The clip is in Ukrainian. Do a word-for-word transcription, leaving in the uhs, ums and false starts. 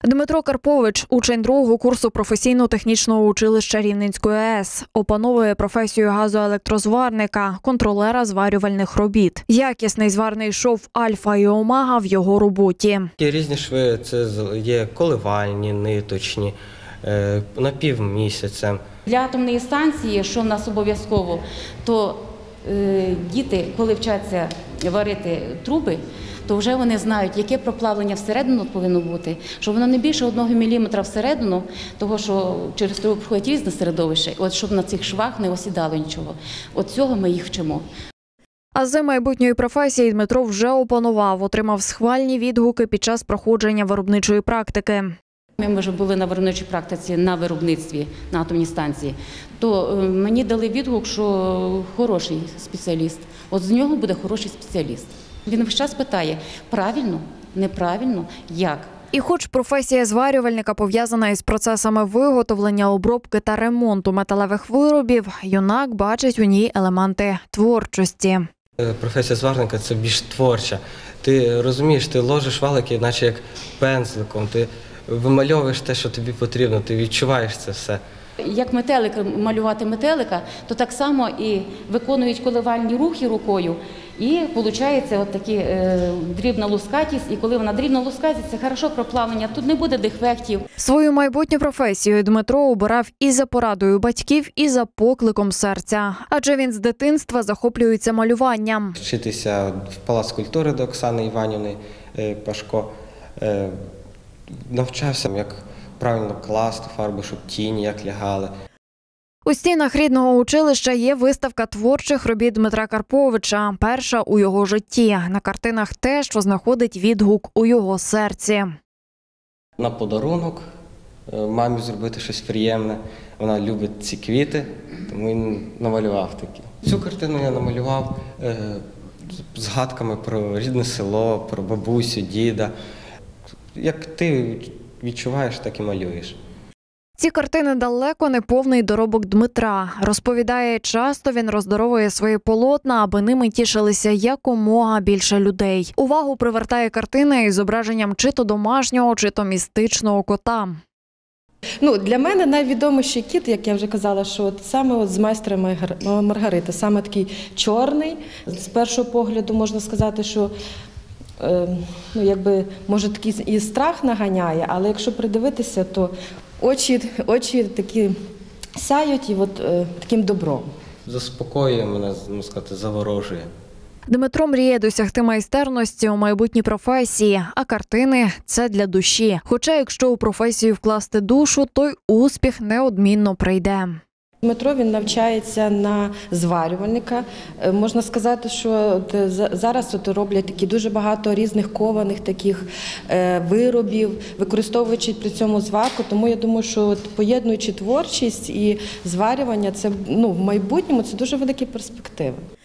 Дмитро Карпович – учень другого курсу професійно-технічного училища Рівненської АЕС. Опановує професію газоелектрозварника, контролера зварювальних робіт. Якісний зварний шов альфа і омега в його роботі. Є різні шви, це є коливальні, ниточні, на півмісяця. Для атомної станції, що в нас обов'язково, то е, діти, коли вчаться варити труби, то вже вони знають, яке проплавлення всередину повинно бути, щоб воно не більше одного міліметра всередину, того що через трубу проходить різне середовище, от щоб на цих швах не осідало нічого. От цього ми їх вчимо. Ази майбутньої професії Дмитро вже опанував, отримав схвальні відгуки під час проходження виробничої практики. Ми вже були на виробничій практиці на виробництві на атомній станції, то мені дали відгук, що хороший спеціаліст, от з нього буде хороший спеціаліст. Він весь час питає, правильно, неправильно, як. І хоч професія зварювальника пов'язана із процесами виготовлення, обробки та ремонту металевих виробів, юнак бачить у ній елементи творчості. Професія зварника – це більш творча. Ти розумієш, ти ложиш валики, наче як пензликом, ти вимальовуєш те, що тобі потрібно, ти відчуваєш це все. Як метелик, малювати метелика, то так само і виконують коливальні рухи рукою, і виходить от такі е, дрібна лускатість, і коли вона дрібна лускатість, це хорошо проплавлення, тут не буде дефектів. Свою майбутню професію Дмитро обирав і за порадою батьків, і за покликом серця. Адже він з дитинства захоплюється малюванням. Вчитися в Палац культури до Оксани Іванівни Пашко, е, навчався, як правильно класти фарби, щоб тіні як лягали. У стінах рідного училища є виставка творчих робіт Дмитра Карповича, перша у його житті. На картинах те, що знаходить відгук у його серці. На подарунок мамі зробити щось приємне. Вона любить ці квіти, тому він намалював такі. Цю картину я намалював е, згадками про рідне село, про бабусю, діда. Як ти відчуваєш, так і малюєш. Ці картини далеко не повний доробок Дмитра. Розповідає, часто він роздоровує свої полотна, аби ними тішилися якомога більше людей. Увагу привертає картина із зображенням чи то домашнього, чи то містичного кота. Ну, для мене найвідоміший кіт, як я вже казала, що от саме от з майстра Маргарити, саме такий чорний. З першого погляду можна сказати, що е, ну, якби, може такий і страх наганяє, але якщо придивитися, то очі, очі такі сяють і от, е, таким добром. Заспокоює мене, можна сказати, заворожує. Дмитро мріє досягти майстерності у майбутній професії, а картини – це для душі. Хоча якщо у професію вкласти душу, то й успіх неодмінно прийде. Дмитро, він навчається на зварювальника. Можна сказати, що от зараз от роблять такі дуже багато різних кованих таких виробів, використовуючи при цьому зварку. Тому я думаю, що от поєднуючи творчість і зварювання, це, ну, в майбутньому це дуже великі перспективи.